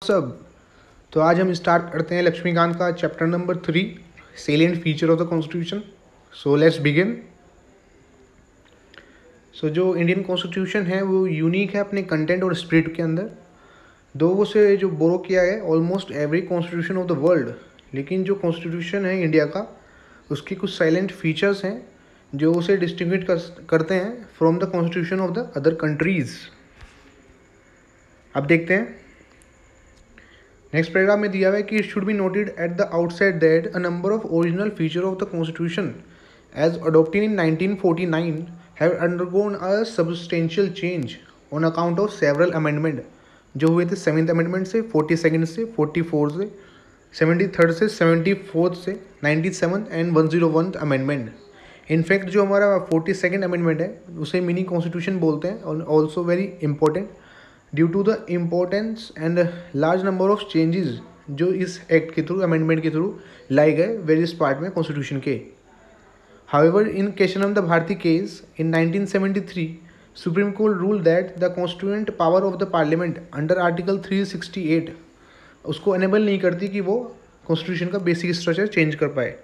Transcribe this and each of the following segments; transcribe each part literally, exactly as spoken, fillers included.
सब तो आज हम स्टार्ट करते हैं लक्ष्मीकांत का chapter number three salient feature of the constitution. So let's begin. So जो इंडियन कॉन्स्टिट्यूशन है वो यूनिक है अपने कंटेंट और स्पिरिट के अंदर, दो वो से जो बोरो किया है almost every constitution of the world. लेकिन जो कॉन्स्टिट्यूशन है इंडिया का उसके कुछ साइलेंट फीचर्स हैं जो उसे डिस्टिंग्विश कर, करते हैं from the constitution of the other countries. अब देखते हैं नेक्स्ट पैराग्राफ में दिया हुआ है कि it should be noted at the outset that a number of original feature of the constitution as adopted in nineteen forty nine have undergone a substantial change on account of several amendment जो हुए थे seventh amendment से, forty second से, forty four से, seventy third से, seventy fourth से, ninety seven and one zero one amendment. In fact जो हमारा फोर्टी सेकेंड अमेंडमेंट है उसे मिनी कॉन्स्टिट्यूशन बोलते हैं और also very important due to the importance and large number of changes जो इस एक्ट के थ्रू अमेंडमेंट के थ्रू लाए गए वेरियस पार्ट में कॉन्स्टिट्यूशन के। However in Kesavananda Bharati case in nineteen seventy three Supreme Court rule that the constituent power of the parliament under article three sixty eight उसको enable नहीं करती कि वो कॉन्स्टिट्यूशन का बेसिक स्ट्रक्चर चेंज कर पाए।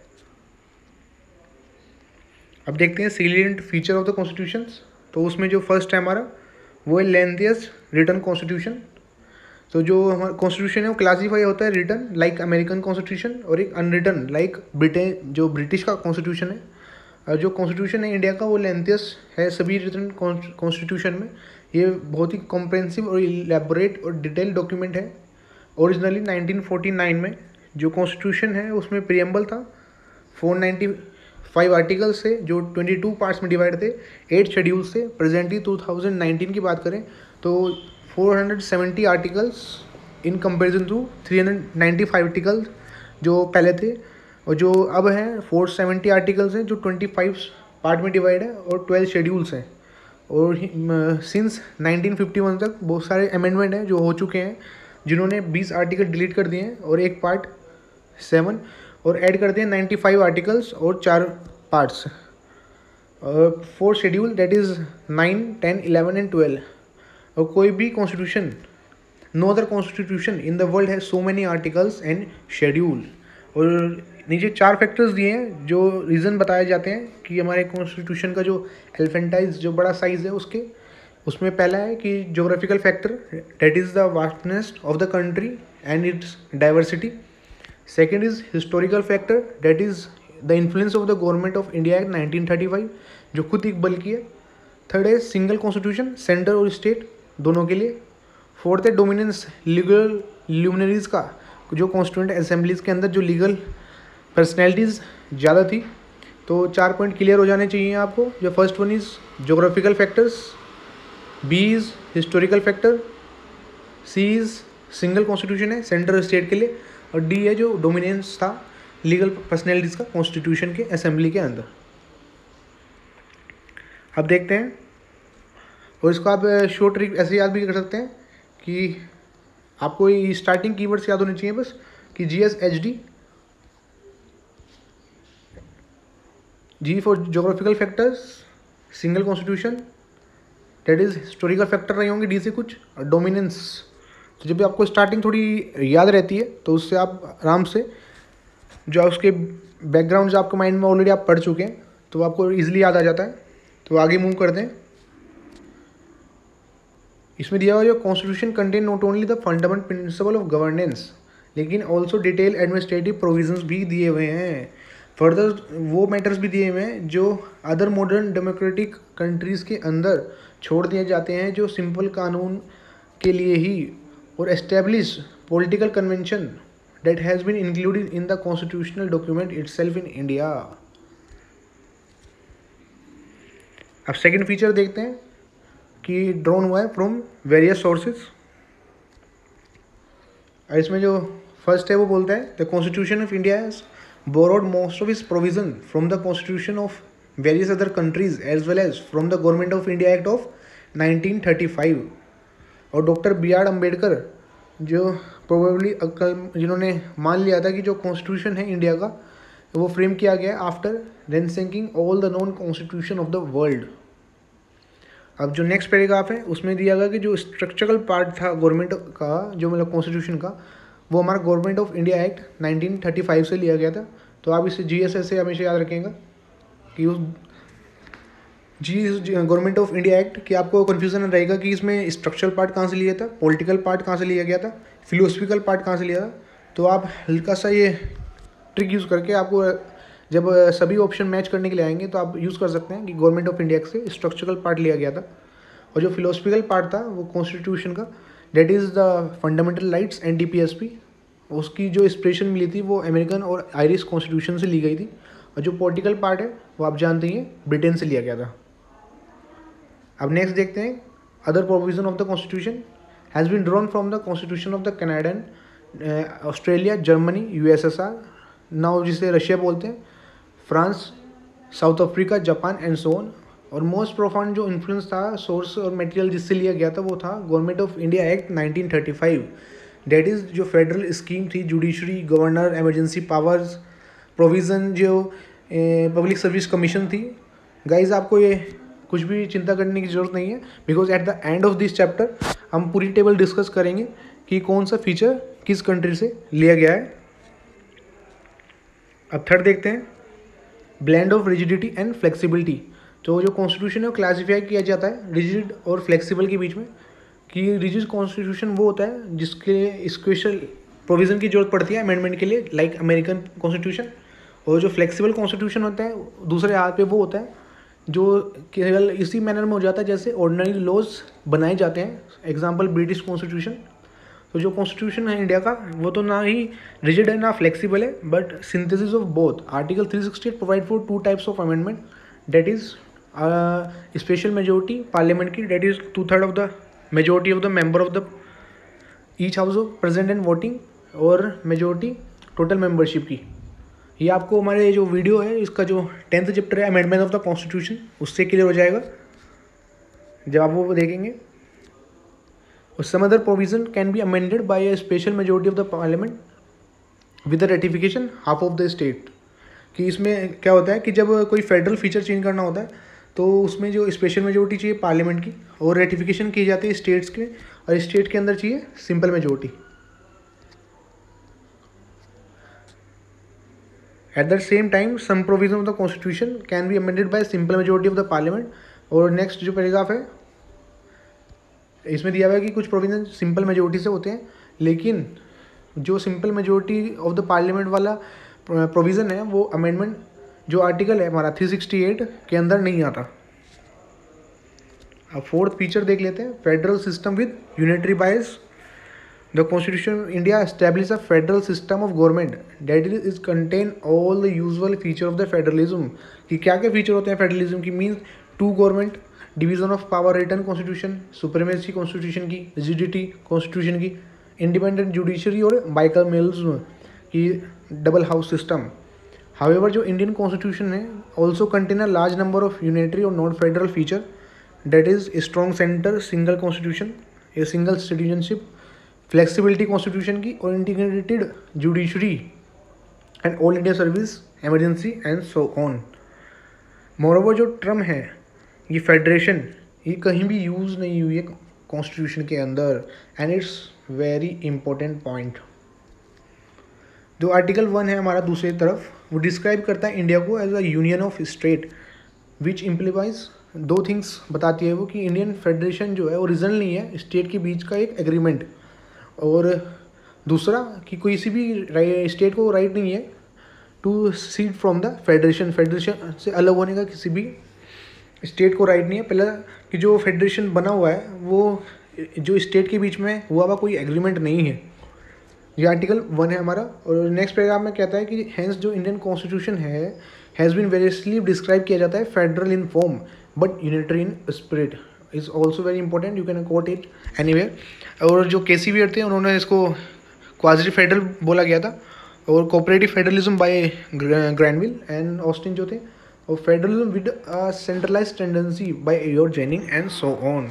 अब देखते हैं salient feature of the constitution. तो उसमें जो फर्स्ट है हमारा वो है लेंथिएस्ट रिटन कॉन्स्टिट्यूशन। तो जो हमारा कॉन्स्टिट्यूशन है वो क्लासीफाई होता है रिटन लाइक अमेरिकन कॉन्स्टिट्यूशन और एक अनरिटन लाइक ब्रिटेन जो ब्रिटिश का कॉन्स्टिट्यूशन है। और जो कॉन्स्टिट्यूशन है इंडिया का वो लेंथिएस्ट है सभी रिटन कॉन्स्टिट्यूशन में। ये बहुत ही कॉम्प्रेहेंसिव और इलेबोरेट और डिटेल डॉक्यूमेंट है। ओरिजिनली नाइनटीन फोर्टी नाइन में जो कॉन्स्टिट्यूशन है उसमें प्रियम्बल था फोर नाइन्टी फाइव आर्टिकल से जो ट्वेंटी टू पार्ट्स में डिवाइड थे, एट शेड्यूल से। प्रेजेंटली टू थाउजेंड नाइनटीन की बात करें तो four hundred seventy articles in comparison to three hundred ninety five articles जो पहले थे, और जो अब हैं फोर सेवेंटी आर्टिकल्स हैं जो ट्वेंटी फाइव पार्ट में डिवाइड है और ट्वेल्व शेड्यूल्स हैं। और सिंस नाइनटीन फिफ्टी वन तक बहुत सारे अमेंडमेंट हैं जो हो चुके हैं जिन्होंने बीस आर्टिकल डिलीट कर दिए हैं और एक पार्ट सेवन और ऐड कर दिए नाइन्टी फाइव आर्टिकल्स और चार पार्ट्स four schedule that is nine ten eleven and twelve. और कोई भी constitution no other constitution in the world has so many articles and schedule. और नीचे चार फैक्टर्स दिए हैं जो रीज़न बताए जाते हैं कि हमारे कॉन्स्टिट्यूशन का जो एलिफेंटाइज जो बड़ा साइज़ है उसके उसमें पहला है कि geographical factor that is the vastness of the country and its diversity. Second is historical factor that is the influence of the government of India Act nineteen thirty five जो खुद एक बल की है। थर्ड है सिंगल कॉन्स्टिट्यूशन सेंटर और state दोनों के लिए। फोर्थ है डोमिनेंस लीगल ल्यूमिनरीज का जो कॉन्स्टिट्यूएंट असेंबलीज के अंदर जो लीगल पर्सनैलिटीज़ ज़्यादा थी। तो चार पॉइंट क्लियर हो जाने चाहिए आपको। जो first one is geographical factors, B is historical factor, C is single constitution है सेंटर और स्टेट के लिए, और डी है जो डोमिनेंस था लीगल पर्सनैलिटीज़ का कॉन्स्टिट्यूशन के असेंबली के अंदर। अब देखते हैं, और इसको आप शॉर्ट ट्रिक ऐसे याद भी कर सकते हैं कि आपको ये स्टार्टिंग कीवर्ड्स याद होने चाहिए बस कि G S H D, G for geographical factors, single constitution that is historical factor रहे होंगे डी से कुछ, और डोमिनेंस। तो जब भी आपको स्टार्टिंग थोड़ी याद रहती है तो उससे आप आराम से जो उसके बैकग्राउंड जो आपके माइंड में ऑलरेडी आप पढ़ चुके हैं तो आपको इजीली याद आ जाता है। तो आगे मूव करते हैं। इसमें दिया हुआ जो constitution contain not only the fundamental principle of governance लेकिन ऑल्सो डिटेल एडमिनिस्ट्रेटिव प्रोविजंस भी दिए हुए हैं। फर्दर वो मैटर्स भी दिए हुए हैं जो अदर मॉडर्न डेमोक्रेटिक कंट्रीज़ के अंदर छोड़ दिए जाते हैं जो सिंपल कानून के लिए ही, और establish political convention that has been included in the constitutional document itself in India. अब सेकंड फीचर देखते हैं कि ड्रॉन हुआ है फ्रॉम वेरियस सोर्सेज। इसमें जो फर्स्ट है वो बोलता है the constitution of India has borrowed most of its provision from the constitution of various other countries as well as from the government of India act of nineteen thirty five. और doctor B R Ambedkar जो probably जिन्होंने मान लिया था कि जो constitution है India का वो फ्रेम किया गया after ranking all the known constitution of the world. अब जो नेक्स्ट पैराग्राफ है उसमें दिया गया कि जो स्ट्रक्चरल पार्ट था गवर्नमेंट का, जो मतलब कॉन्स्टिट्यूशन का, वो हमारा government of India act nineteen thirty five से लिया गया था। तो आप इसे जी एस एस से हमेशा याद रखेंगे कि उस जी गवर्नमेंट ऑफ इंडिया एक्ट कि आपको कन्फ्यूजन रहेगा कि इसमें स्ट्रक्चरल पार्ट कहाँ से लिया था, पॉलिटिकल पार्ट कहाँ से लिया गया था, फिलोसफिकल पार्ट कहाँ से लिया था। तो आप हल्का सा ये ट्रिक यूज़ करके आपको जब सभी ऑप्शन मैच करने के लिए आएंगे तो आप यूज़ कर सकते हैं कि गवर्नमेंट ऑफ इंडिया से स्ट्रक्चरल पार्ट लिया गया था। और जो फिलोसफिकल पार्ट था वो कॉन्स्टिट्यूशन का, that is the fundamental rights and D P S P, उसकी जो इंस्पिरेशन मिली थी वो अमेरिकन और आयरिश कॉन्स्टिट्यूशन से ली गई थी। और जो पॉलिटिकल पार्ट है वो आप जानते हैं ब्रिटेन से लिया गया था। अब नेक्स्ट देखते हैं other provision of the constitution has been drawn from the constitution of the Canadian, Australia, Germany, U S S R, now जिसे रशिया बोलते हैं, France, South Africa, Japan and so on. और मोस्ट प्रोफाउंड जो influence था, source और material जिससे लिया गया था वो था government of India act nineteen thirty five, that is जो फेडरल स्कीम थी, judiciary, governor, emergency powers, provision, जो पब्लिक सर्विस कमीशन थी। गाइज आपको ये कुछ भी चिंता करने की ज़रूरत नहीं है, because at the end of this chapter हम पूरी टेबल डिस्कस करेंगे कि कौन सा फीचर किस कंट्री से लिया गया है। अब थर्ड देखते हैं blend of rigidity and flexibility. तो जो कॉन्स्टिट्यूशन है वो क्लासीफाई किया जाता है रिजिड और फ्लेक्सिबल के बीच में, कि रिजिड कॉन्स्टिट्यूशन वो होता है जिसके लिए स्पेशल प्रोविज़न की जरूरत पड़ती है अमेंडमेंट के लिए, लाइक अमेरिकन कॉन्स्टिट्यूशन। और जो फ्लेक्सिबल कॉन्स्टिट्यूशन होता है दूसरे हाथ पे वो होता है जो केवल इसी मैनर में हो जाता है जैसे ऑर्डिनरी लॉज बनाए जाते हैं, एग्जाम्पल ब्रिटिश कॉन्स्टिट्यूशन। तो जो कॉन्स्टिट्यूशन है इंडिया का वो तो ना ही रिजिड है ना फ्लेक्सिबल है, but synthesis of both. Article three sixty eight provide for two types of amendment, that is special majority parliament की, that is two third of the majority of the member of the each house of present and voting, और majority total membership की। ये आपको हमारे जो video है इसका जो टेंथ चैप्टर है अमेंडमेंट ऑफ द कॉन्स्टिट्यूशन उससे क्लियर हो जाएगा जब आप वो देखेंगे। और some other provision can be amended by a special majority of the parliament with the ratification half of the state. कि इसमें क्या होता है कि जब कोई फेडरल फीचर चेंज करना होता है तो उसमें जो स्पेशल मेजोरिटी चाहिए पार्लियामेंट की, और रेटिफिकेशन की जाती है स्टेट्स के, और स्टेट के अंदर चाहिए simple majority. At the same time some provision of the constitution can be amended by simple majority of the parliament. और नेक्स्ट जो पैराग्राफ है इसमें दिया हुआ है कि कुछ प्रोविजन सिंपल मेजोरिटी से होते हैं, लेकिन जो simple majority of the parliament वाला प्रोविज़न है वो अमेंडमेंट जो आर्टिकल है हमारा थ्री सिक्सटी एट के अंदर नहीं आता। अब फोर्थ फीचर देख लेते हैं, federal system with unitary bias. The constitution India establish a federal system of government that is contain all the usual feature of the federalism. कि क्या क्या फीचर होते हैं फेडरलिज्म की, means two government, division of power, written constitution, supremacy constitution की, rigidity constitution की, independent judiciary और bicameralism की, डबल हाउस सिस्टम। हाउएवर जो इंडियन कॉन्स्टिट्यूशन है also contain a large number of unitary और non federal feature, that is strong centre, single constitution, a single citizenship, flexibility constitution की, और integrated judiciary and all India service, emergency and so on. Moreover जो term है ये federation, ये कहीं भी use नहीं हुई है कॉन्स्टिट्यूशन के अंदर, and it's very important point. जो आर्टिकल वन है हमारा दूसरी तरफ, वो डिस्क्राइब करता है इंडिया को as a union of state which implies दो थिंग्स बताती है वो, कि इंडियन फेडरेशन जो है वो रीजनल नहीं है, स्टेट के बीच का एक एग्रीमेंट, और दूसरा कि कोई सी भी स्टेट को राइट नहीं है to secede from the federation, federation से अलग होने का किसी भी स्टेट को राइट नहीं है। पहला कि जो फेडरेशन बना हुआ है वो जो स्टेट के बीच में हुआ हुआ कोई एग्रीमेंट नहीं है। ये आर्टिकल वन है हमारा। और नेक्स्ट पैराग्राफ में कहता है कि हेंस जो इंडियन कॉन्स्टिट्यूशन है हैज़ बीन वेरियसली डिस्क्राइब किया जाता है federal in form but unitary in spirit, is also very important, you can quote it anywhere. और जो के सी वी थे उन्होंने इसको क्वाजी फेडरल बोला गया था, और cooperative federalism by Granville and Austin जो थे, और federalism with a centralised tendency by Ivor Jennings and so on.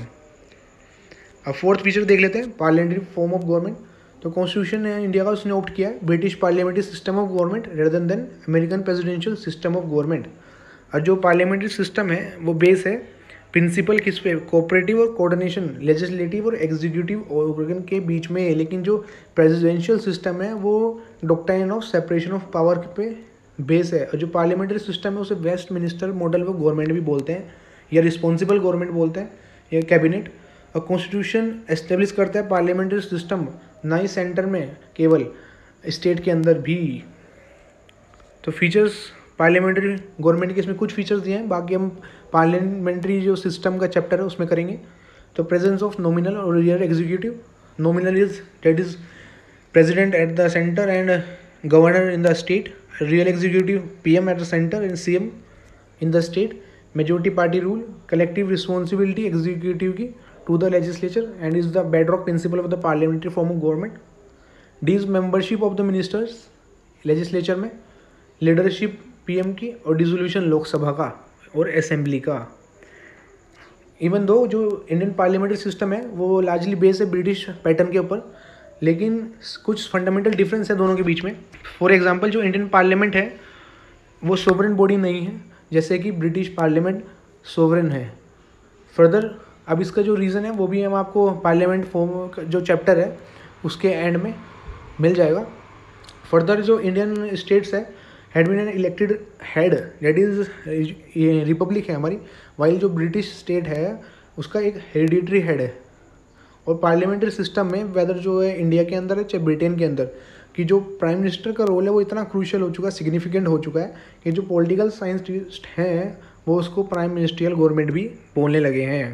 अब फोर्थ फीचर देख लेते हैं, पार्लियामेंट्री फॉर्म ऑफ गवर्नमेंट। तो कॉन्स्टिट्यूशन है इंडिया का उसने ऑप्ट किया है British parliamentary system of government rather than American presidential system of government. और जो पार्लियामेंट्री सिस्टम है वो बेस है प्रिंसिपल किस पे, कोऑपरेटिव और कोऑर्डिनेशन लेजिस्लेटिव और एग्जीक्यूटिव ऑर्गन के बीच में है, लेकिन जो प्रेसिडेंशियल सिस्टम है वो doctrine of separation of power पे बेस है, और जो पार्लियामेंट्री सिस्टम है उसे वेस्ट मिनिस्टर मॉडल वो गवर्नमेंट भी बोलते हैं या रिस्पॉन्सिबल गवर्नमेंट बोलते हैं या कैबिनेट। और कॉन्स्टिट्यूशन एस्टेब्लिश करता है पार्लियामेंट्री सिस्टम, ना ही सेंटर में केवल, स्टेट के अंदर भी। तो फीचर्स पार्लियामेंट्री गवर्नमेंट के इसमें कुछ फीचर्स दिए हैं, बाकी हम पार्लियामेंट्री जो सिस्टम का चैप्टर है उसमें करेंगे। तो प्रेजेंस ऑफ नॉमिनल और real executive, nominal is that is president at the centre and governor in the state, real executive PM at the centre and CM in the state, majority party rule, collective responsibility executive की to the legislature and is the bedrock principle of the parliamentary form of government. The is membership of the ministers legislature में, leadership PM की, और dissolution Lok Sabha का और assembly का। Even though जो Indian parliamentary system है वो लार्जली बेस है ब्रिटिश पैटर्न के ऊपर, लेकिन कुछ फंडामेंटल डिफरेंस है दोनों के बीच में। फॉर एग्जांपल जो इंडियन पार्लियामेंट है वो सोवरेन बॉडी नहीं है, जैसे कि ब्रिटिश पार्लियामेंट सोवरेन है। फर्दर अब इसका जो रीज़न है वो भी हम आपको पार्लियामेंट फॉर्म जो चैप्टर है उसके एंड में मिल जाएगा। फर्दर जो इंडियन स्टेट्स है had been an elected head, that is republic है हमारी, वाइल जो ब्रिटिश स्टेट है उसका एक हेरिडिटरी हेड है। और पार्लियामेंट्री सिस्टम में वेदर जो है इंडिया के अंदर है चाहे ब्रिटेन के अंदर, कि जो प्राइम मिनिस्टर का रोल है वो इतना क्रूशियल हो चुका है, सिग्निफिकेंट हो चुका है कि जो पॉलिटिकल साइंटिस्ट हैं वो उसको प्राइम मिनिस्ट्रियल गवर्नमेंट भी बोलने लगे हैं।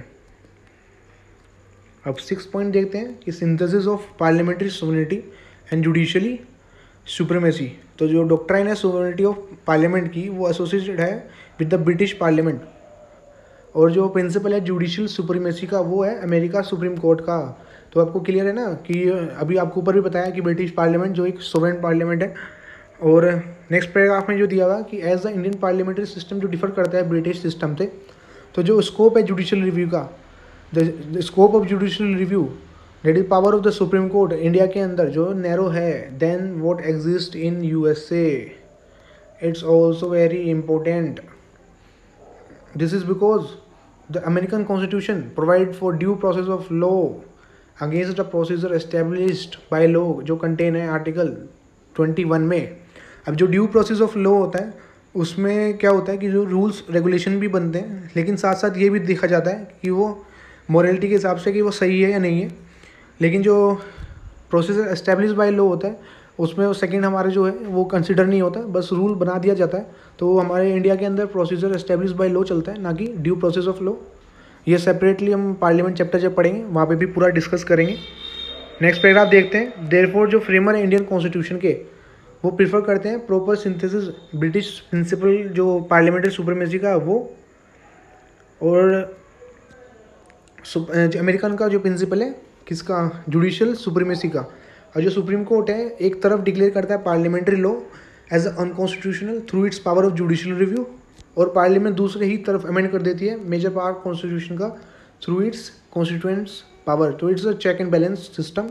अब सिक्स पॉइंट देखते हैं कि synthesis of parliamentary sovereignty and judicially supremacy. तो जो डॉक्ट्राइन है सोवरेनिटी ऑफ पार्लियामेंट की वो एसोसिएटेड है विद द ब्रिटिश पार्लियामेंट, और जो प्रिंसिपल है जुडिशियल सुप्रीमेसी का वो है अमेरिका सुप्रीम कोर्ट का। तो आपको क्लियर है ना कि अभी आपको ऊपर भी बताया कि ब्रिटिश पार्लियामेंट जो एक सोवरेन पार्लियामेंट है। और नेक्स्ट पैराग्राफ में जो दिया हुआ कि as the Indian parliamentary system जो डिफर करता है ब्रिटिश सिस्टम से, तो जो स्कोप है जुडिशियल रिव्यू का, the scope of judicial review that is power of the supreme court India के अंदर जो नैरो है than what exist in USA. It's also very important. This is because the American constitution provide for due process of law against the procedure established by law, जो contain है article twenty one में। अब जो due process of law होता है उसमें क्या होता है कि जो रूल्स रेगुलेशन भी बनते हैं, लेकिन साथ साथ ये भी देखा जाता है कि वो मोरालिटी के हिसाब से कि वो सही है या नहीं है। लेकिन जो प्रोसीजर एस्टेब्लिश बाय लॉ होता है उसमें वो सेकंड हमारे जो है वो कंसिडर नहीं होता, बस रूल बना दिया जाता है। तो हमारे इंडिया के अंदर प्रोसीजर एस्टेब्लिश बाय लॉ चलता है, ना कि ड्यू प्रोसेस ऑफ लॉ। ये सेपरेटली हम पार्लियामेंट चैप्टर जब पढ़ेंगे वहाँ पे भी पूरा डिस्कस करेंगे। नेक्स्ट पैराग्राफ देखते हैं। देयरफॉर जो फ्रेमर है इंडियन कॉन्स्टिट्यूशन के वो प्रीफर करते हैं प्रॉपर सिंथेसिस ब्रिटिश प्रिंसिपल जो पार्लियामेंट्री सुप्रीमेसी का वो, और अमेरिकन का जो प्रिंसिपल है किसका, जुडिशियल सुप्रीमेसी का। और जो सुप्रीम कोर्ट है एक तरफ डिक्लेयर करता है parliamentary law as unconstitutional through its power of judicial review, और पार्लियामेंट दूसरे ही तरफ अमेंड कर देती है मेजर पावर कॉन्स्टिट्यूशन का थ्रू इट्स कॉन्स्टिट्यूएंट्स पावर। तो it's a check and balance system.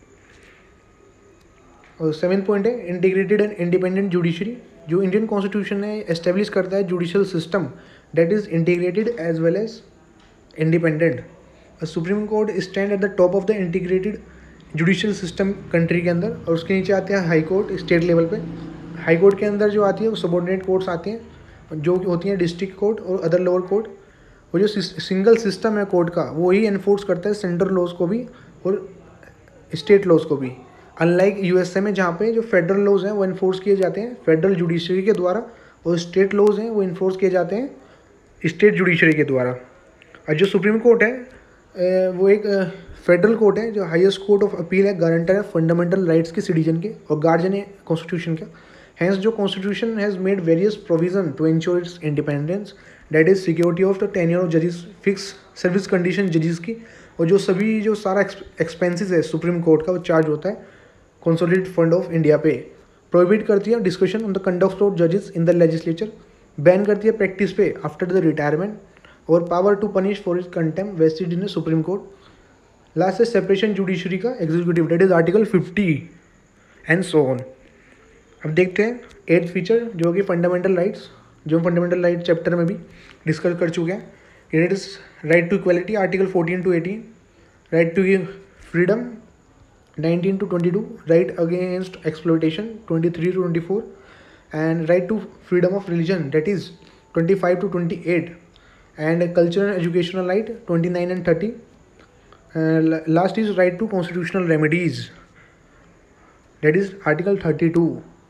और सेवन पॉइंट है इंटीग्रेटेड एंड इंडिपेंडेंट जुडिशरी। जो इंडियन कॉन्स्टिट्यूशन है एस्टेब्लिश करता है judicial system that is integrated as well as independent. Supreme court stand at the top of the integrated judicial system country के अंदर, और उसके नीचे आते हैं हाई कोर्ट स्टेट लेवल पे। हाई कोर्ट के अंदर जो आती है वो सबॉर्डिनेट कोर्ट्स आती हैं जो होती हैं डिस्ट्रिक्ट कोर्ट और अदर लोअर कोर्ट। वो जो सिंगल सिस्टम है कोर्ट का वो ही एनफोर्स करता है सेंट्रल लॉज को भी और स्टेट लॉज को भी, अनलाइक यूएसए में जहाँ पे जो फेडरल लॉज हैं वो इन्फोर्स किए जाते हैं फेडरल जुडिशरी के द्वारा, और स्टेट लॉज हैं वो इन्फोर्स किए जाते हैं स्टेट जुडिशरी के द्वारा। और जो सुप्रीम कोर्ट है वो एक फेडरल कोर्ट है जो हाईएस्ट कोर्ट ऑफ अपील है, गारंटर है फंडामेंटल राइट्स के सिटीजन के और गार्जियन है कॉन्स्टिट्यूशन का। हैंस जो constitution has made various provision to ensure it's independence, that is security of the tenure of जजेस, फिक्स सर्विस कंडीशन जजेस की, और जो सभी जो सारा एक्सपेंसेस है सुप्रीम कोर्ट का वो चार्ज होता है कंसोलिडेटेड फंड ऑफ इंडिया पे। प्रोहिबिट करती है discussion on the conduct of जजेस इन द लेजिस्लेचर, बैन करती है प्रैक्टिस पे आफ्टर द रिटायरमेंट, और power to punish for is contempt vested in supreme court. Last है सेपरेशन जुडिशरी का executive, that is article fifty and so on. अब देखते हैं एट्थ फीचर जो कि फंडामेंटल राइट्स, जो फंडामेंटल राइट चैप्टर में भी डिस्कस कर चुके हैं। It is right to equality article fourteen to eighteen, right to freedom nineteen to twenty two, right against exploitation twenty three to twenty four, and right to freedom of religion, that is twenty-five to twenty-eight, and cultural and educational right twenty-nine and thirty. Uh, last is right to constitutional remedies, that is article thirty-two.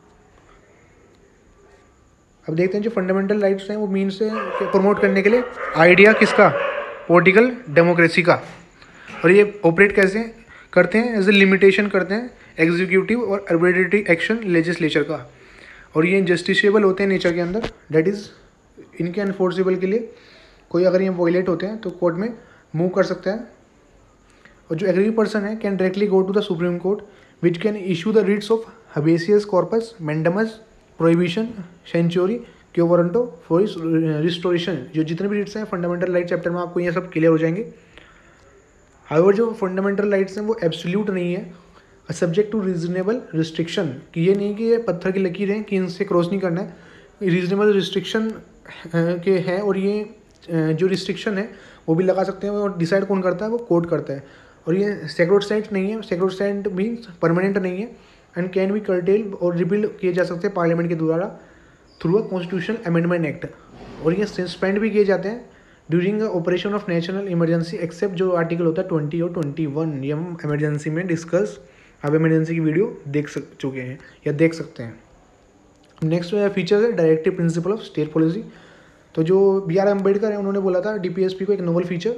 अब देखते हैं जो fundamental rights हैं वो means से promote करने के लिए आइडिया किसका, पॉलिटिकल डेमोक्रेसी का, और ये ऑपरेट कैसे करते हैं, एज ए लिमिटेशन करते हैं एग्जीक्यूटिव और आर्बिट्रेटरी एक्शन लेजिस्लेचर का, और ये जस्टिसेबल होते हैं नेचर के अंदर, डेट इज़ इनके एनफोर्सेबल के लिए कोई अगर ये वॉयलेट होते हैं तो कोर्ट में मूव कर सकता है, और जो एग्री पर्सन है can directly go to the supreme court which can issue the writs of habeas corpus, mandamus, prohibition, certiorari, quo warranto for restoration. जो जितने भी रिट्स हैं फंडामेंटल राइट चैप्टर में आपको ये सब क्लियर हो जाएंगे। हाउएवर जो फंडामेंटल राइट्स हैं वो एब्सोल्यूट नहीं है, सब्जेक्ट टू रीजनेबल रिस्ट्रिक्शन, कि ये नहीं कि ये पत्थर की लकीर है कि इनसे क्रॉस नहीं करना है, रीजनेबल रिस्ट्रिक्शन के हैं, और ये जो रिस्ट्रिक्शन है वो भी लगा सकते हैं, और डिसाइड कौन करता है, वो कोर्ट करता है, और ये सेक्रोसेंट नहीं है, सेक्रोसेंट मीन्स परमानेंट नहीं है, एंड कैन बी कर्टेल और रिपील किए जा सकते हैं पार्लियामेंट के द्वारा through a constitutional amendment act, और ये सस्पेंड भी किए जाते हैं during operation of national emergency, except जो आर्टिकल होता है ट्वेंटी और ट्वेंटी वन, ये हम इमरजेंसी में डिस्कस, आप इमरजेंसी की वीडियो देख सक चुके हैं या देख सकते हैं। नेक्स्ट फीचर है directive principle of state policy. तो जो बी आर अम्बेडकर है उन्होंने बोला था डीपीएसपी को एक नोवल फीचर,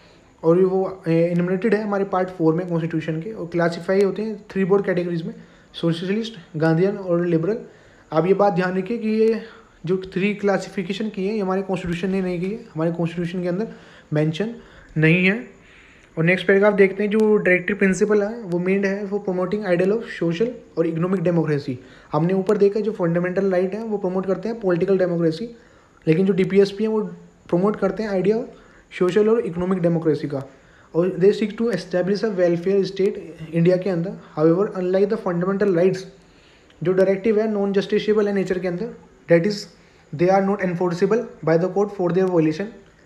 और वो इनमिनेटेड है हमारे पार्ट फोर में कॉन्स्टिट्यूशन के, और क्लासीफाई होते हैं थ्री बोर्ड कैटेगरीज में, सोशलिस्ट, गांधीयन और लिबरल। आप ये बात ध्यान रखिए कि ये जो थ्री क्लासिफिकेशन की है ये हमारे कॉन्स्टिट्यूशन ने नहीं की है, हमारे कॉन्स्टिट्यूशन के अंदर मेंशन नहीं है। और नेक्स्ट पैराग्राफ देखते हैं, जो डायरेक्टिव प्रिंसिपल है वो मेन है for promoting ideal of social और इकोनॉमिक डेमोक्रेसी। हमने ऊपर देखा जो फंडामेंटल राइट है वो प्रमोट करते हैं पॉलिटिकल डेमोक्रेसी, लेकिन जो डीपीएसपी है वो प्रमोट करते हैं आइडिया सोशल और इकोनॉमिक डेमोक्रेसी का, और they seek to establish a welfare state India के अंदर। However unlike the fundamental rights, जो डायरेक्टिव है नॉन जस्टिसेबल है नेचर के अंदर, that is they are not enforceable by the court for their violation.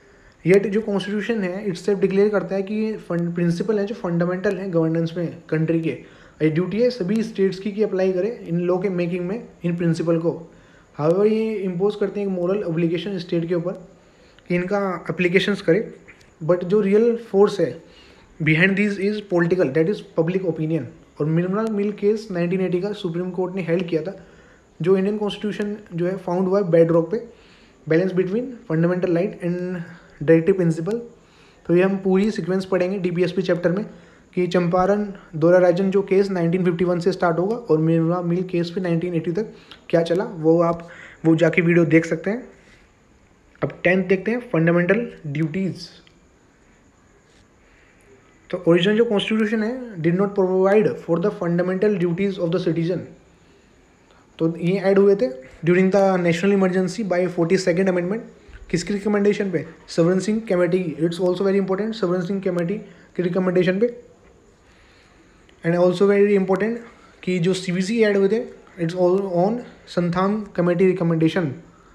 Yet जो कॉन्स्टिट्यूशन है itself declare करता है कि ये फंड प्रिंसिपल हैं जो फंडामेंटल हैं गवर्नेंस में कंट्री के, ये ड्यूटी है सभी स्टेट्स की कि अप्लाई करें इन लॉ के मेकिंग में इन प्रिंसिपल को। हाउएवर ये इम्पोज करते हैं एक मोरल ऑब्लिगेशन स्टेट के ऊपर कि इनका एप्लीकेशंस करे, बट जो रियल फोर्स है behind this is political, that is public opinion. और mineral mill case nineteen eighty का सुप्रीम कोर्ट ने हेल्ड किया था, जो इंडियन कॉन्स्टिट्यूशन जो है फाउंड हुआ है बेड रॉक पे, balance between fundamental right and directive principle. तो ये हम पूरी सीक्वेंस पढ़ेंगे डीपीएसपी चैप्टर में कि चंपारण दोराराजन जो केस नाइनटीन फिफ्टी वन से स्टार्ट होगा और मिनरल मिल केस पे नाइनटीन एटी तक क्या चला, वो आप वो जाके वीडियो देख सकते हैं। अब टेंथ देखते हैं फंडामेंटल ड्यूटीज़। तो ओरिजिनल जो कॉन्स्टिट्यूशन है did not provide for the fundamental duties of the citizen, तो ये ऐड हुए थे during the national emergency by forty second amendment. किसकी रिकमेंडेशन पे? Swaran Singh committee, it's also very important, Swaran Singh committee की रिकमेंडेशन पे। एंड ऑल्सो वेरी इंपॉर्टेंट कि जो सीवीसी ऐड हुए थे it's all on Santhanam committee recommendation.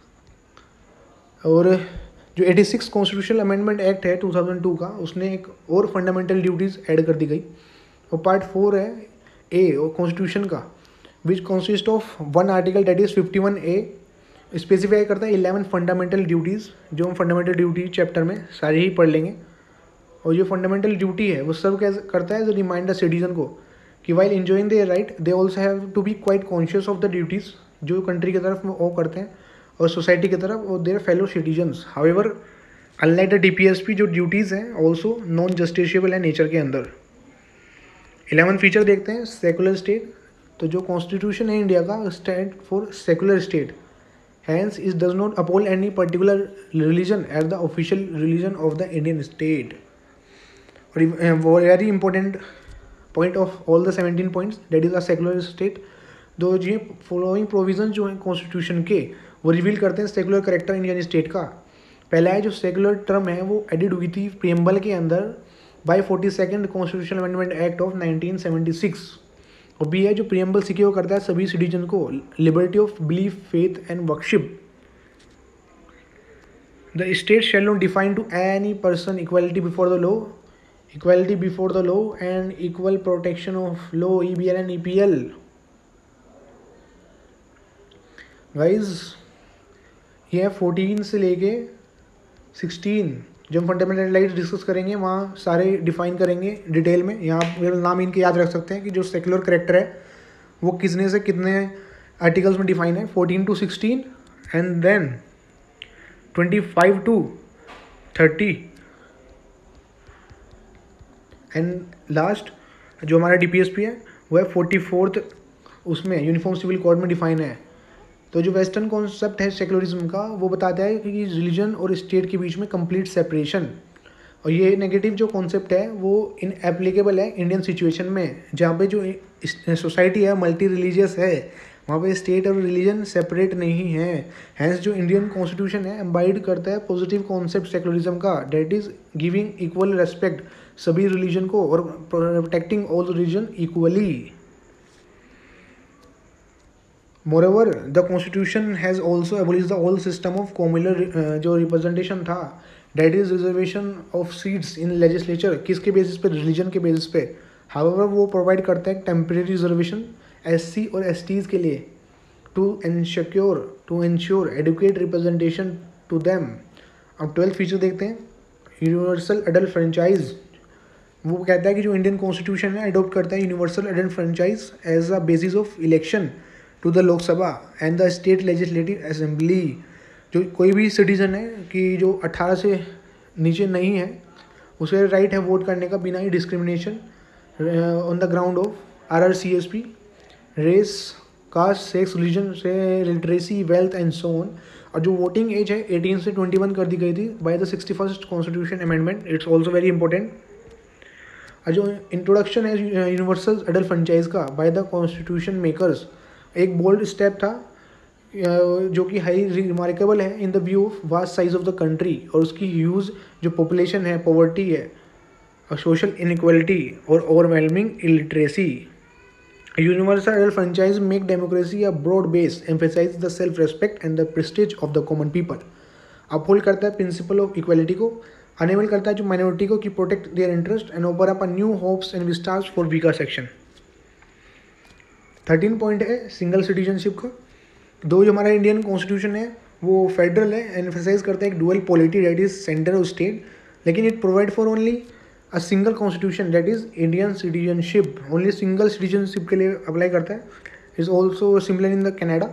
और जो eighty six constitutional amendment act है टू थाउजेंड टू का, उसने एक और फंडामेंटल ड्यूटीज़ ऐड कर दी गई, और पार्ट फोर है ए और कॉन्स्टिट्यूशन का, which consist of one article that is fifty one A, specify करता है इलेवन फंडामेंटल ड्यूटीज़, जो हम फंडामेंटल ड्यूटी चैप्टर में सारी ही पढ़ लेंगे। और जो फंडामेंटल ड्यूटी है वो सब कैसे करता है, जो रिमाइंडर सिटीजन को कि while enjoying their right they also have to be quite conscious of the duties जो कंट्री की तरफ वो करते हैं और सोसाइटी की तरफ और their fellow citizens. However unlike the DPSP जो ड्यूटीज़ हैं ऑल्सो नॉन जस्टिसेबल है नेचर के अंदर। इलेवन फीचर देखते हैं सेकुलर स्टेट। तो जो कॉन्स्टिट्यूशन है इंडिया का stand for secular state, hence it does not uphold any particular religion as the official religion of the Indian state. और uh, very important point of all the seventeen points that is a secular state, दो जी following provision जो हैं constitution के वो reveal करते हैं secular character Indian state का। पहला है जो सेकुलर टर्म है वो एडिड हुई थी प्रियम्बल के अंदर by forty second constitutional amendment act of nineteen seventy six. और बी है जो प्रियम्बल सिक्योर करता है सभी सिटीजन को liberty of belief, faith and worship. The state shall not define to any person equality before the law, equality before the law and equal protection of law, E B L and E P L. Guys ये fourteen से लेके sixteen जब fundamental rights discuss करेंगे वहाँ सारे define करेंगे detail में। यहाँ आप नाम इनके याद रख सकते हैं कि जो सेक्युलर करेक्टर है वो कितने से कितने आर्टिकल्स में डिफाइन है, fourteen to sixteen and then twenty five to thirty and last जो हमारा डी पी एस पी है वो है फोर्टी फोर्थ, उसमें यूनिफॉर्म सिविल कोड में डिफाइन है। तो जो वेस्टर्न कॉन्सेप्ट है सेक्युलरिज्म का वो बताता है कि रिलीजन और स्टेट के बीच में कंप्लीट सेपरेशन, और ये नेगेटिव जो कॉन्सेप्ट है वो इन एप्लीकेबल है इंडियन सिचुएशन में, जहाँ पे जो सोसाइटी है मल्टी रिलीजियस है, वहाँ पे स्टेट और रिलीजन सेपरेट नहीं है। हैंस जो इंडियन कॉन्स्टिट्यूशन है एम्बाइड करता है पॉजिटिव कॉन्सेप्ट सेक्युलरिज्म का, that is giving equal respect सभी रिलीजन को और protecting all religion equally. Moreover, the constitution has also abolished the old system of communal uh, जो रिप्रेजेंटेशन था, that is reservation of seats in legislature, किसके basis पे, religion के basis पे। However, वो प्रोवाइड करता है टेम्परेरी रिजर्वेशन एस सी और एस टीज़ के लिए to ensure to ensure adequate representation to them. अब ट्वेल्थ फीचर देखते हैं, यूनिवर्सल अडल्ट फ्रेंचाइज। वो कहता है कि जो इंडियन कॉन्स्टिट्यूशन है अडोप्ट करता है universal adult franchise as a basis of election to the Lok Sabha and the state legislative assembly. जो कोई भी सिटीजन है कि जो अठारह से नीचे नहीं है उसे राइट है वोट करने का बिना ही discrimination on the ground of R R C S P, race, caste, sex, religion से literacy, wealth and so on. और जो वोटिंग एज है एटीन से ट्वेंटी वन कर दी गई थी by the sixty first constitution amendment, it's also very important. और जो इंट्रोडक्शन है यूनिवर्सल अडल्ट फ्रेंचाइज का बाय द कॉन्स्टिट्यूशन मेकर्स एक बोल्ड स्टेप था जो कि हाई रिमार्केबल है in the view of vast size of the country, और उसकी ह्यूज जो पॉपुलेशन है, पॉवर्टी है और सोशल इनइक्वालिटी और overwhelming illiteracy. Universal adult franchise make democracy a broad base, emphasize the self respect and the prestige of the common people. Uphold करता है principle of equality को, अनेबल करता है जो माइनॉरिटी को कि protect their interest and open up a new hopes and vistas for weaker section. Thirteen point है single citizenship का। दो जो हमारा इंडियन कॉन्स्टिट्यूशन है वो फेडरल है, एम्फेसाइज करता है एक dual polity that is centre और स्टेट, लेकिन it provide for only a single constitution that is Indian citizenship, only single citizenship के लिए अप्लाई करता है। Is also similar in the Canada.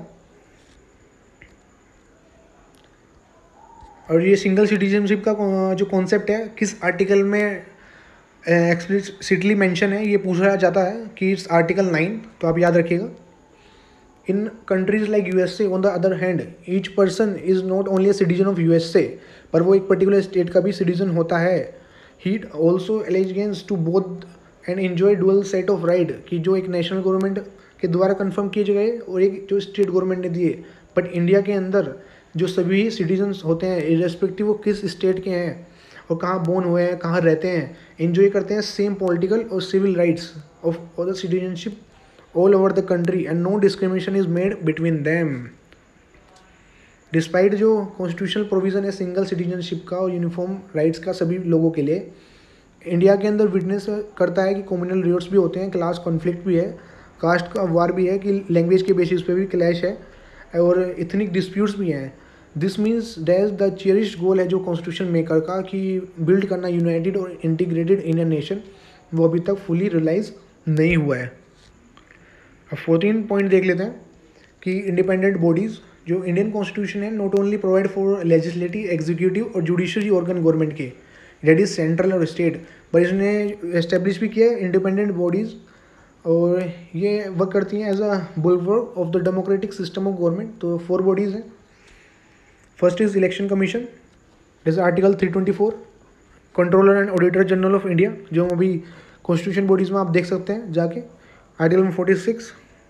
और ये सिंगल सिटीजनशिप का जो कॉन्सेप्ट है किस आर्टिकल में एक्सप्लिसिटली मेंशन है ये पूछा जाता है कि इट्स आर्टिकल नाइन, तो आप याद रखिएगा। In countries like USA on the other hand each person is not only a citizen of USA, पर वो एक पर्टिकुलर स्टेट का भी सिटीजन होता है। He also allegiance to both and enjoy dual set of right, कि जो एक नेशनल गवर्नमेंट के द्वारा कंफर्म किए गए और एक जो स्टेट गवर्नमेंट ने दिए। बट इंडिया के अंदर जो सभी सिटीजन्स होते हैं इर्रेस्पेक्टिव वो किस स्टेट के हैं और कहाँ बोर्न हुए हैं, कहाँ रहते हैं, एंजॉय करते हैं सेम पॉलिटिकल और civil rights of the citizenship all over the country and no discrimination is made between them. Despite जो कॉन्स्टिट्यूशनल प्रोविज़न है सिंगल सिटीजनशिप का और यूनिफॉर्म राइट्स का सभी लोगों के लिए, इंडिया के अंदर विटनेस करता है कि कम्युनल रियोट्स भी होते हैं, क्लास कॉन्फ्लिक्ट भी है, कास्ट का वार भी है, कि लैंग्वेज के बेसिस पे भी क्लैश है और इथनिक डिस्प्यूट्स भी हैं। This means that the cherished goal है जो कॉन्स्टिट्यूशन मेकर का कि बिल्ड करना यूनाइटेड और इंटीग्रेटेड इंडियन नेशन, वो अभी तक फुली रियलाइज नहीं हुआ है। अब फोर्टीन पॉइंट देख लेते हैं कि इंडिपेंडेंट बॉडीज़ जो इंडियन कॉन्स्टिट्यूशन है not only provide for legislative, executive और जुडिशरी ऑर्गन गवर्नमेंट के, दैट इज सेंट्रल और स्टेट, पर इसने एस्टेब्लिश भी किया है इंडिपेंडेंट बॉडीज़ और ये वर्क करती हैं as a bulwark of the democratic system of government. तो फोर बॉडीज़ हैं। फर्स्ट इज इलेक्शन कमीशन, जैसे article three twenty four, controller and auditor general of India, जो हम अभी कॉन्स्टिट्यूशन बॉडीज़ में आप देख सकते हैं जाके। आर्टिकल में forty six,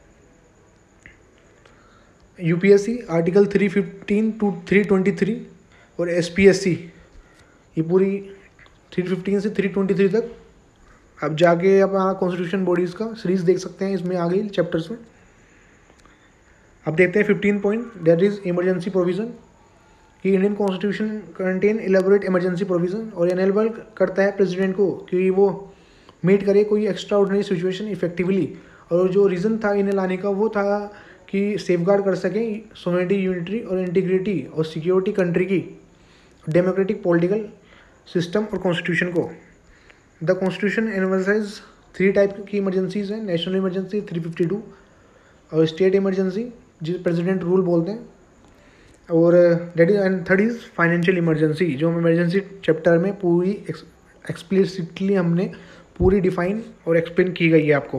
UPSC article three fifteen to three twenty three, और एसपीएससी ये पूरी थ्री फिफ्टीन से थ्री ट्वेंटी थ्री तक अब जाके आप यहाँ कॉन्स्टिट्यूशन बॉडीज़ का सीरीज देख सकते हैं, इसमें आ गई चैप्टर्स में। अब देखते हैं fifteen point, that is emergency provision. कि Indian constitution contain elaborate emergency provision और एनेबल करता है प्रेसिडेंट को कि वो मीट करे कोई एक्स्ट्रा ऑर्डिनरी सिचुएशन इफेक्टिवली। और जो रीज़न था इन्हें लाने का वो था कि सेफगार्ड कर सकें सोवेरेनिटी, यूनिटी और इंटीग्रिटी और सिक्योरिटी कंट्री की डेमोक्रेटिक पॉलिटिकल सिस्टम और कॉन्स्टिट्यूशन को। The constitution envisage three type की इमरजेंसीज हैं, national emergency three fifty two और स्टेट इमरजेंसी जिसे प्रेसिडेंट रूल बोलते हैं, और that is and third is financial emergency जो इमरजेंसी चैप्टर में पूरी एक्सप्लिसिटली हमने पूरी डिफाइन और एक्सप्लेन की गई है आपको।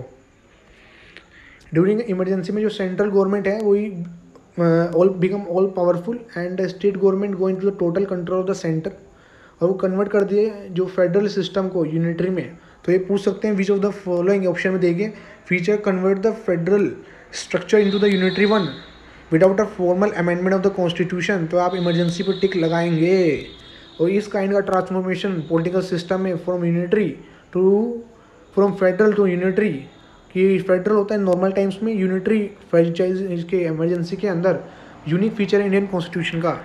ड्यूरिंग इमरजेंसी में जो सेंट्रल गवर्नमेंट है वही all become all powerful and state government going to the total control of the centre, और वो कन्वर्ट कर दिए जो फेडरल सिस्टम को यूनिटरी में। तो ये पूछ सकते हैं which of the following option में देखिए, feature convert the federal structure into the unitary one without a formal amendment of the constitution. तो आप इमरजेंसी पर टिक लगाएंगे। और इस काइंड का ट्रांसफॉर्मेशन पॉलिटिकल सिस्टम में from unitary to from federal to unitary, कि फेडरल होता है नॉर्मल टाइम्स में, यूनिटरी फ्रेंचाइज के इमरजेंसी के अंदर यूनिक फीचर है इंडियन कॉन्स्टिट्यूशन का।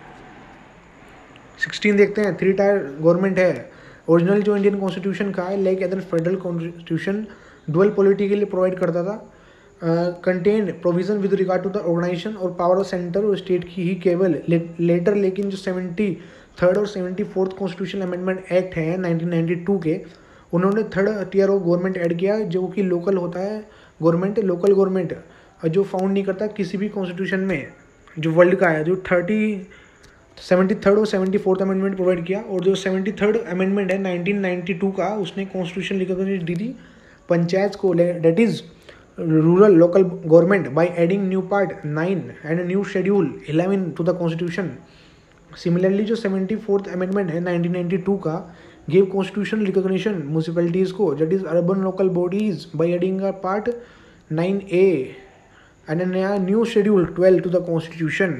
सिक्सटीन देखते हैं, थ्री टायर गवर्नमेंट है। ओरिजिनल जो इंडियन कॉन्स्टिट्यूशन का है like other federal constitution dual polity के लिए प्रोवाइड करता था, contain provision with regard to the organisation और पावर ऑफ सेंटर और स्टेट की ही केवल लेटर। लेकिन जो सेवेंटी थर्ड और seventy fourth constitution amendment act है नाइनटीन नाइन्टी टू के, उन्होंने third tier of government add किया जो कि लोकल होता है गवर्नमेंट, लोकल गवर्नमेंट जो फाउंड नहीं करता किसी भी कॉन्स्टिट्यूशन में जो वर्ल्ड का है। जो थर्टी सेवेंटी थर्ड और सेवेंटी फोर्थ अमेंडमेंट प्रोवाइड किया, और जो सेवेंटी थर्ड अमेंडमेंट है नाइनटीन नाइन्टी टू का, उसने कॉन्स्टिट्यूशन रिकॉग्निशन दी थी पंचायत को, that is rural local government, by adding new part nine and new schedule eleven to the constitution. Similarly जो सेवेंटी फोर्थ अमेंडमेंट है नाइनटीन नाइन्टी टू का give constitution recognition municipalities को, that is urban local bodies, by adding a part nine A and नया new schedule twelve to the constitution.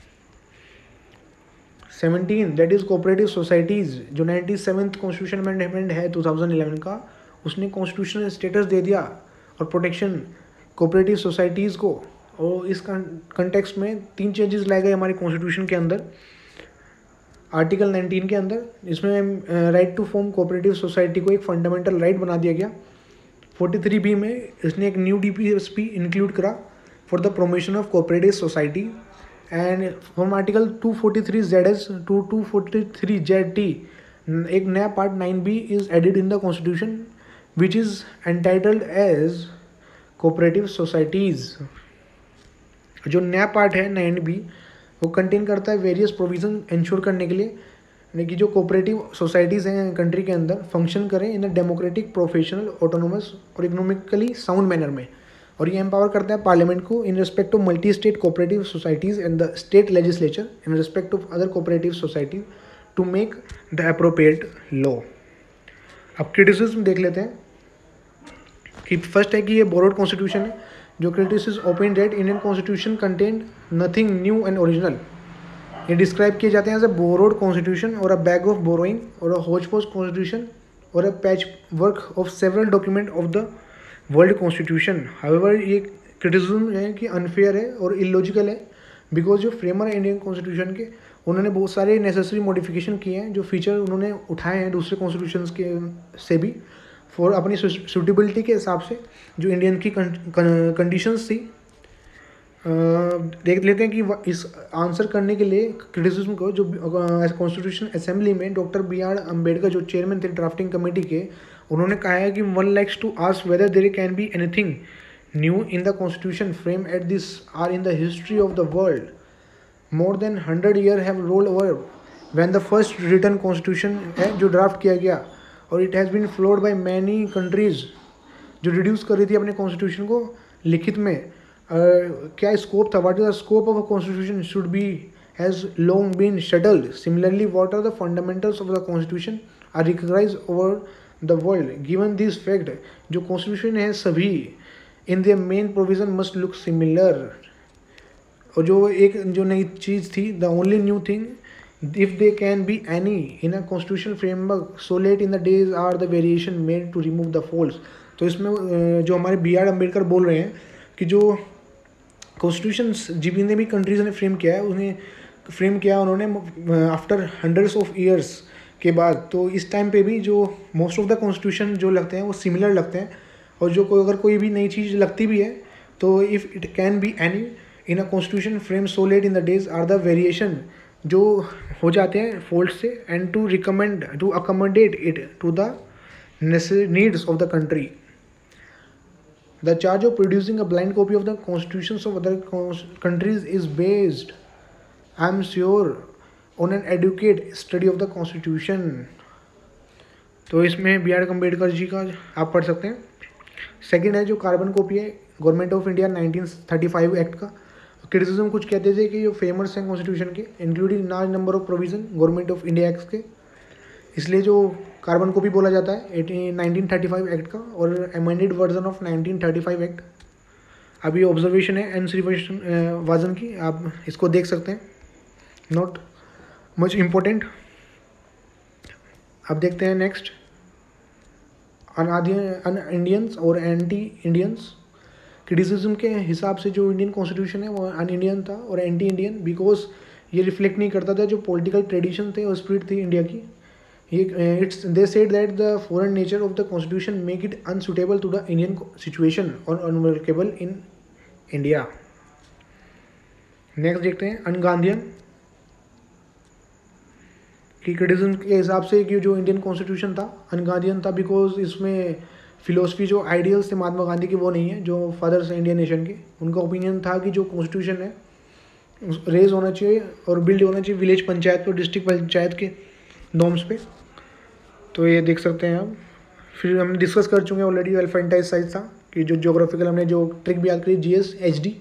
Seventeen that is cooperative societies, जो ninety seventh constitution amendment है two thousand eleven का, उसने constitutional status दे दिया और protection cooperative societies को। और इस कंटेक्स्ट में तीन चेंजेस लाए गए हमारे कॉन्स्टिट्यूशन के अंदर। आर्टिकल नाइनटीन के अंदर इसमें right to form cooperative society को एक फंडामेंटल राइट बना दिया गया। फोर्टी थ्री बी में इसने एक new D P S P include करा for the promotion of cooperative society, and from article two forty three Z S to two forty three Z T एक नया part nine B is added in the constitution which is entitled as cooperative societies. जो नया part है nine B वो contain करता है various provision ensure करने के लिए, यानी कि जो कोऑपरेटिव सोसाइटीज़ हैं कंट्री के अंदर फंक्शन करें in a democratic, professional, autonomous और इकोनॉमिकली साउंड मैनर में। और ये एम्पावर करता है पार्लियामेंट को in respect of multi state cooperative societies and the state legislature in respect of other cooperative society to make the appropriate law. अब criticism देख लेते हैं कि फर्स्ट है कि ये बोरोड कॉन्स्टिट्यूशन है। जो criticism upon that Indian constitution contain nothing new and original, ये डिस्क्राइब किए जाते हैं एज अ बोरोड कॉन्स्टिट्यूशन और अ बैग ऑफ बोरोइंग और अ होच-पोच कॉन्स्टिट्यूशन और a patchwork of several document of the world constitution. However ये क्रिटिसिज्म है कि अनफेयर है और इलॉजिकल है, बिकॉज जो फ्रेमर है इंडियन कॉन्स्टिट्यूशन के उन्होंने बहुत सारे नेसेसरी मॉडिफिकेशन किए हैं, जो फीचर उन्होंने उठाए हैं दूसरे कॉन्स्टिट्यूशंस के से भी फॉर अपनी सूटेबिलिटी के हिसाब से जो इंडियन की कंडीशंस थी। देख लेते हैं कि इस आंसर करने के लिए क्रिटिसिज्म को जो कॉन्स्टिट्यूशन असेंबली में डॉक्टर बी आर अम्बेडकर जो चेयरमैन थे ड्राफ्टिंग कमेटी के, उन्होंने कहा है कि one likes to ask whether there can be anything new in the constitution frame at this hour in the history of the world more than hundred year have rolled over when the first written constitution है जो draft किया गया, और it has been followed by many countries जो reduce कर रही थी अपने कॉन्स्टिट्यूशन को लिखित में। uh, क्या स्कोप था, what is the scope of a constitution should be has long been settled. Similarly what are the fundamentals of the constitution are recognized over the world. Given this fact जो constitution है सभी in the main provision must look similar. और जो एक जो नई चीज़ थी, the only new thing if there can be any in a constitutional framework so late in the days are the variation made to remove the faults। तो इसमें जो हमारे बी आर अम्बेडकर बोल रहे हैं कि जो कॉन्स्टिट्यूशन जितने भी कंट्रीज़ ने फ्रेम किया है उन्हें फ्रेम किया उन्होंने आफ्टर हंड्रेड्स ऑफ ईयर्स के बाद। तो इस टाइम पे भी जो मोस्ट ऑफ द कॉन्स्टिट्यूशन जो लगते हैं वो सिमिलर लगते हैं, और जो कोई अगर कोई भी नई चीज़ लगती भी है तो if it can be any in a constitution frame so late in the days are the variation जो हो जाते हैं फोल्ड से, and to recommend to accommodate it to the needs of the country. The charge of producing a blind copy of the constitutions of other countries is based, I am sure, on an adequate study of the constitution. तो इसमें B R Ambedkar ji का आप पढ़ सकते हैं। Second है जो carbon copy है government of India nineteen thirty five act का। क्रिटिसिज्म कुछ कहते थे कि जो फेमस हैं कॉन्स्टिट्यूशन के, including large number of provision government of India act के, इसलिए जो कार्बन कॉपी बोला जाता है नाइनटीन थर्टी फाइव एक्ट का, और amended version of nineteen thirty five act. अब ये ऑब्जर्वेशन है एन रिवर्शन वर्जन की, आप इसको देख सकते हैं, नॉट मच इम्पोर्टेंट। अब देखते हैं नेक्स्ट, अनादि अन इंडियंस और एंटी इंडियंस। क्रिटिसिज्म के हिसाब से जो इंडियन कॉन्स्टिट्यूशन है वो अन इंडियन था और एंटी इंडियन, बिकॉज ये रिफ्लेक्ट नहीं करता था जो पॉलिटिकल ट्रेडिशन थे और स्पिरिट थी इंडिया की। ये it's they said that the foreign nature of the constitution make it unsuitable to the Indian situation और अनवर्केबल इन इंडिया। नेक्स्ट देखते हैं अनगांधियन की क्रिटिसिज्म के हिसाब से कि जो इंडियन कॉन्स्टिट्यूशन था अनगांधियन था, बिकॉज इसमें फिलोसफी जो आइडियल्स थे महात्मा गांधी के वो नहीं है, जो फादर्स हैं इंडियन नेशन के। उनका ओपिनियन था कि जो कॉन्स्टिट्यूशन है रेज होना चाहिए और बिल्ड होना चाहिए विलेज पंचायत और डिस्ट्रिक्ट पंचायत के नॉर्म्स पे। तो ये देख सकते हैं आप। फिर हम डिस्कस कर चुके हैं ऑलरेडी एलिफेंटाइज साइज था कि जो ज्योग्राफिकल हमने जो ट्रिक भी याद करी जी एस एच डी,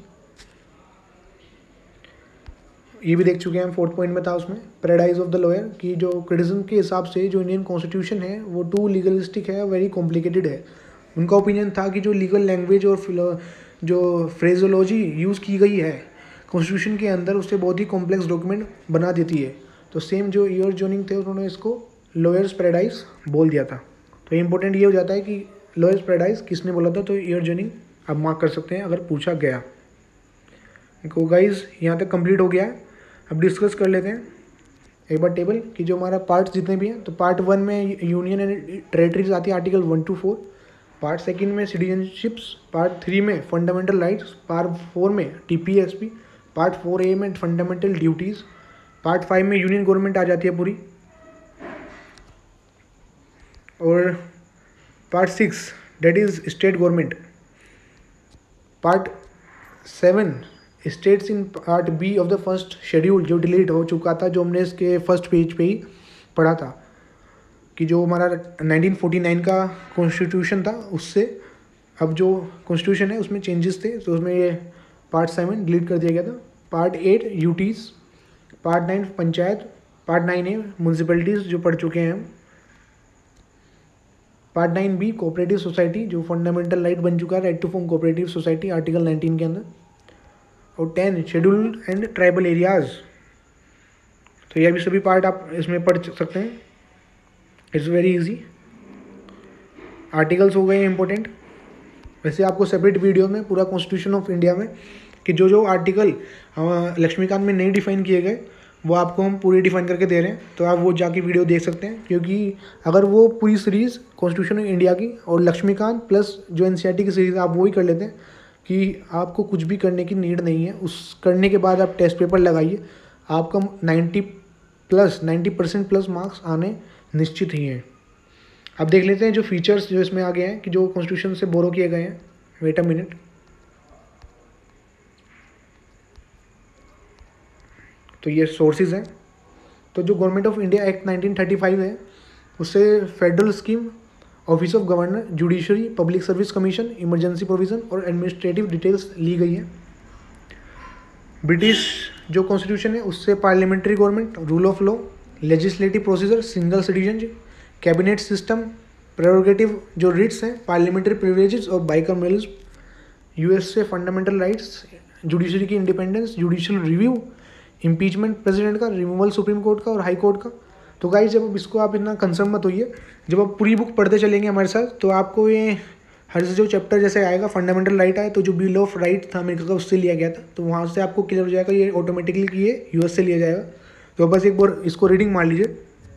ये भी देख चुके हैं हम, फोर्थ पॉइंट में था उसमें पैराडाइज ऑफ द लॉयर की जो क्रिटिसिज्म के हिसाब से जो इंडियन कॉन्स्टिट्यूशन है वो टू लीगलिस्टिक है, वेरी कॉम्प्लिकेटेड है। उनका ओपिनियन था कि जो लीगल लैंग्वेज और जो फ्रेजोलॉजी यूज़ की गई है कॉन्स्टिट्यूशन के अंदर उससे बहुत ही कॉम्प्लेक्स डॉक्यूमेंट बना देती है। तो सेम जो ईयर जोनिंग थे उन्होंने इसको लॉयर्स पैराडाइज बोल दिया था। तो इंपॉर्टेंट ये हो जाता है कि लॉयर्स पैराडाइज किसने बोला था, तो ईयर जोनिंग आप मार्क कर सकते हैं अगर पूछा गया। तो गाइज यहाँ तक कंप्लीट हो गया है। अब डिस्कस कर लेते हैं एक बार टेबल कि जो हमारा पार्ट जितने भी हैं। तो पार्ट वन में यूनियन एंड टेरेटरीज आती है article one to four, part second में सिटीजनशिप्स, पार्ट थ्री में फंडामेंटल राइट्स, पार्ट फोर में टीपीएसपी, पार्ट फोर ए में फंडामेंटल ड्यूटीज़, पार्ट फाइव में यूनियन गवर्नमेंट आ जाती है पूरी, और part six that is state government, part seven states in part B of the first schedule जो डिलीट हो चुका था, जो हमने इसके फर्स्ट पेज पे ही पढ़ा था कि जो हमारा नाइनटीन फोर्टी नाइन का कॉन्स्टिट्यूशन था उससे अब जो कॉन्स्टिट्यूशन है उसमें चेंजेस थे, तो उसमें ये पार्ट सेवन डिलीट कर दिया गया था। Part eight UTs, part nine panchayat, part nine A municipalities जो पढ़ चुके हैं हम, part nine B cooperative society जो फंडामेंटल राइट बन चुका है, right to form cooperative society article nineteen के अंदर, और ten scheduled and tribal areas. तो ये भी सभी पार्ट आप इसमें पढ़ सकते हैं, इट्स वेरी इजी। आर्टिकल्स हो गए इंपॉर्टेंट। वैसे आपको सेपरेट वीडियो में पूरा कॉन्स्टिट्यूशन ऑफ इंडिया में कि जो जो आर्टिकल लक्ष्मीकांत में नहीं डिफाइन किए गए वो आपको हम पूरे डिफाइन करके दे रहे हैं, तो आप वो जाके वीडियो देख सकते हैं। क्योंकि अगर वो पूरी सीरीज़ कॉन्स्टिट्यूशन ऑफ इंडिया की और लक्ष्मीकांत प्लस जो एनसीईआरटी की सीरीज़ आप वो ही कर लेते हैं कि आपको कुछ भी करने की नीड नहीं है। उस करने के बाद आप टेस्ट पेपर लगाइए, आपका ninety plus ninety percent plus marks आने निश्चित ही हैं। अब देख लेते हैं जो फीचर्स जो इसमें आ गए हैं कि जो कॉन्स्टिट्यूशन से बोरो किए गए हैं। Wait a minute. तो ये सोर्सेज हैं। तो जो government of India act nineteen thirty five है उससे federal scheme, office of governor, judiciary, public service commission, emergency provision और एडमिनिस्ट्रेटिव डिटेल्स ली गई है। ब्रिटिश जो कॉन्स्टिट्यूशन है उससे parliamentary government, rule of law, legislative procedure, single citizenship, cabinet system, prerogative जो रिट्स हैं, पार्लियामेंट्री प्रिविलेजेस और बाइकमर्लिज्म, यूएस से फंडामेंटल राइट्स, जुडिशरी की independence, judicial review, impeachment president का, रिमूवल सुप्रीम कोर्ट का और हाई कोर्ट का। तो गाइस जब इसको आप इतना कंसर्न मत होइए, जब आप पूरी बुक पढ़ते चलेंगे हमारे साथ तो आपको ये हर जो चैप्टर जैसे आएगा फंडामेंटल राइट आए तो जो बिल ऑफ राइट था अमेरिका का उससे लिया गया था, तो वहाँ से आपको क्लियर हो जाएगा ये ऑटोमेटिकली कि ये यूएस से लिया जाएगा। तो बस एक बार इसको रीडिंग मार लीजिए।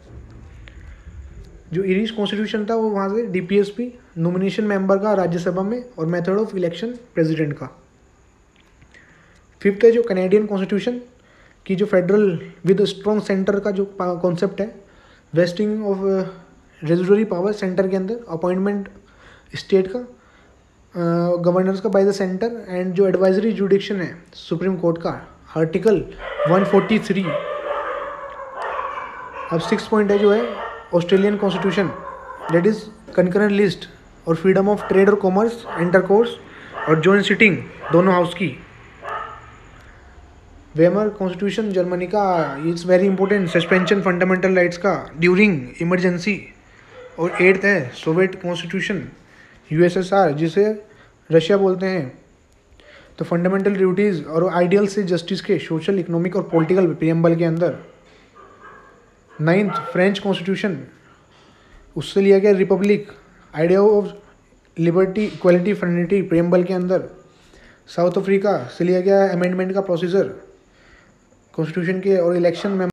जो इरिश कॉन्स्टिट्यूशन था वो वहाँ से डीपीएसपी, नॉमिनेशन मेंबर का राज्यसभा में, और मेथड ऑफ इलेक्शन प्रेसिडेंट का। फिफ्थ है जो कनेडियन कॉन्स्टिट्यूशन की जो फेडरल विद स्ट्रॉन्ग सेंटर का जो कॉन्सेप्ट है, vesting of residuary power centre के अंदर, अपॉइंटमेंट स्टेट का गवर्नर्स का बाय द सेंटर, एंड जो एडवाइजरी जुडिक्शन है सुप्रीम कोर्ट का, आर्टिकल वन फोर्टी थ्री। अब सिक्स पॉइंट है जो है Australian constitution, that is concurrent list और फ्रीडम ऑफ ट्रेड और कॉमर्स, इंटरकोर्स और जॉइंट सिटिंग दोनों हाउस की। वेमर कॉन्स्टिट्यूशन जर्मनी का, it's very important, suspension fundamental rights का ड्यूरिंग इमरजेंसी। और एट्थ है सोवियत कॉन्स्टिट्यूशन यूएसएसआर, जिसे रशिया बोलते हैं। तो फंडामेंटल ड्यूटीज़ और आइडियल से जस्टिस के सोशल, इकोनॉमिक और पॉलिटिकल प्रियम्बल के अंदर। नाइन्थ फ्रेंच कॉन्स्टिट्यूशन, उससे लिया गया republic, idea of liberty, equality, fraternity preamble के अंदर। साउथ अफ्रीका से लिया गया अमेंडमेंट का प्रोसीजर कॉन्स्टिट्यूशन के और इलेक्शन में